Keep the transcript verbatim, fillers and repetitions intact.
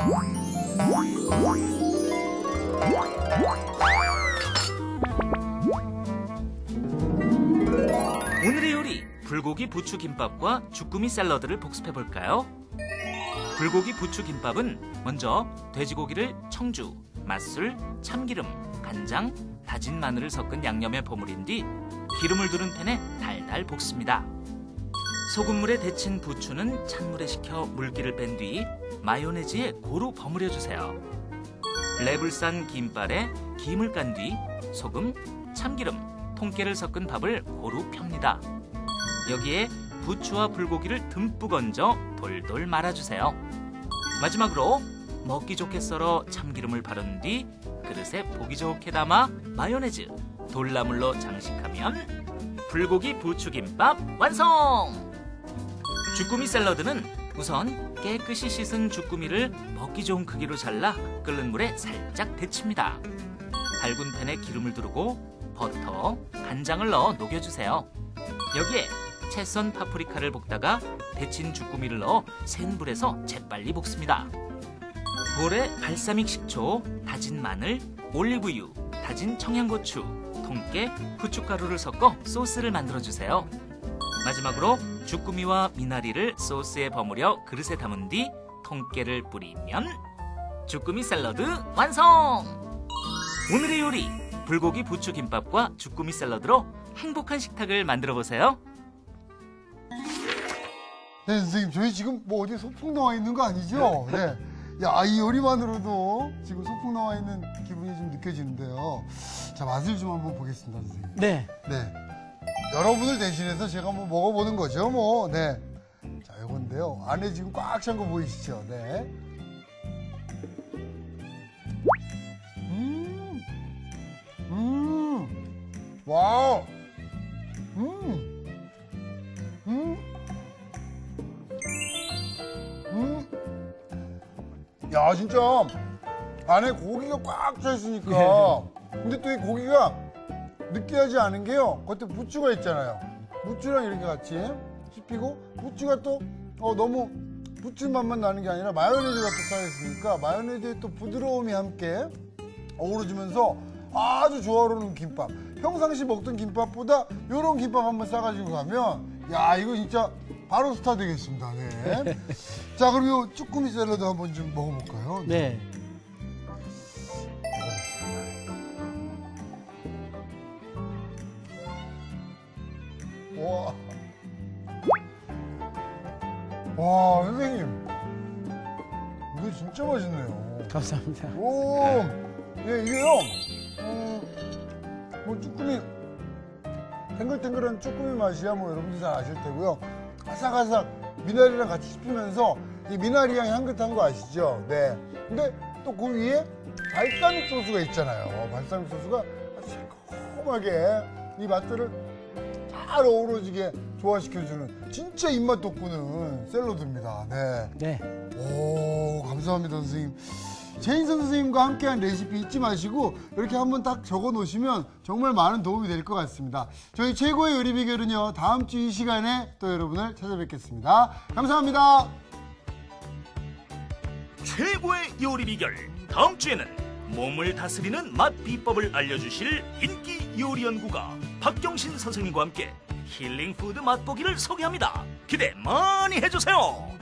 오늘의 요리, 불고기 부추 김밥과 주꾸미 샐러드를 복습해볼까요? 불고기 부추 김밥은 먼저 돼지고기를 청주, 맛술, 참기름, 간장, 다진 마늘을 섞은 양념에 버무린 뒤 기름을 두른 팬에 달달 볶습니다. 소금물에 데친 부추는 찬물에 식혀 물기를 뺀 뒤 마요네즈에 고루 버무려 주세요. 랩을 싼 김발에 김을 깐 뒤 소금, 참기름, 통깨를 섞은 밥을 고루 펴니다. 여기에 부추와 불고기를 듬뿍 얹어 돌돌 말아주세요. 마지막으로 먹기 좋게 썰어 참기름을 바른 뒤 그릇에 보기 좋게 담아 마요네즈, 돌나물로 장식하면 불고기 부추김밥 완성! 주꾸미 샐러드는 우선 깨끗이 씻은 주꾸미를 먹기 좋은 크기로 잘라 끓는 물에 살짝 데칩니다. 밝은 팬에 기름을 두르고 버터, 간장을 넣어 녹여주세요. 여기에 채 썬 파프리카를 볶다가 데친 주꾸미를 넣어 센 불에서 재빨리 볶습니다. 볼에 발사믹 식초, 다진 마늘, 올리브유, 다진 청양고추, 통깨, 후춧가루를 섞어 소스를 만들어주세요. 마지막으로 주꾸미와 미나리를 소스에 버무려 그릇에 담은 뒤 통깨를 뿌리면 주꾸미 샐러드 완성! 오늘의 요리, 불고기 부추 김밥과 주꾸미 샐러드로 행복한 식탁을 만들어보세요. 네, 선생님, 저희 지금 뭐 어디 소풍 나와 있는 거 아니죠? 네. 야, 이 요리만으로도 지금 소풍 나와 있는 기분이 좀 느껴지는데요. 자, 맛을 좀 한번 보겠습니다, 선생님. 네. 네. 여러분을 대신해서 제가 한번 먹어보는 거죠, 뭐. 네. 자, 요건데요. 안에 지금 꽉 찬 거 보이시죠? 네. 음. 음. 와우. 음. 음. 음. 야, 진짜 안에 고기가 꽉 차 있으니까. 근데 또 이 고기가 느끼하지 않은 게요. 겉에 부추가 있잖아요. 부추랑 이렇게 같이 씹히고, 부추가 또 어, 너무 부추 맛만 나는 게 아니라 마요네즈가 또 쌓여있으니까 마요네즈의 또 부드러움이 함께 어우러지면서 아주 조화로운 김밥. 평상시 먹던 김밥보다 이런 김밥 한번 싸가지고 가면 야, 이거 진짜 바로 스타 되겠습니다. 네. 자, 그럼 요 쭈꾸미 샐러드 한번 좀 먹어볼까요? 네. 와. 와, 선생님. 이거 진짜 맛있네요. 감사합니다. 오, 예, 이게요. 음, 뭐 쭈꾸미, 탱글탱글한 쭈꾸미 맛이야 뭐 여러분들 잘 아실 테고요. 아삭아삭 미나리랑 같이 씹히면서 이 미나리 향이 향긋한 거 아시죠? 네. 근데 또 그 위에 발사믹 소스가 있잖아요. 발사믹 소스가 아주 새콤하게 이 맛들을 잘 어우러지게 조화시켜주는 진짜 입맛 돋구는 샐러드입니다. 네. 네. 오, 감사합니다, 선생님. 최인선 선생님과 함께한 레시피 잊지 마시고 이렇게 한번 딱 적어 놓으시면 정말 많은 도움이 될 것 같습니다. 저희 최고의 요리 비결은요, 다음 주 이 시간에 또 여러분을 찾아뵙겠습니다. 감사합니다. 최고의 요리 비결, 다음 주에는 몸을 다스리는 맛 비법을 알려주실 인기 요리 연구가 박경신 선생님과 함께 힐링 푸드 맛보기를 소개합니다. 기대 많이 해주세요.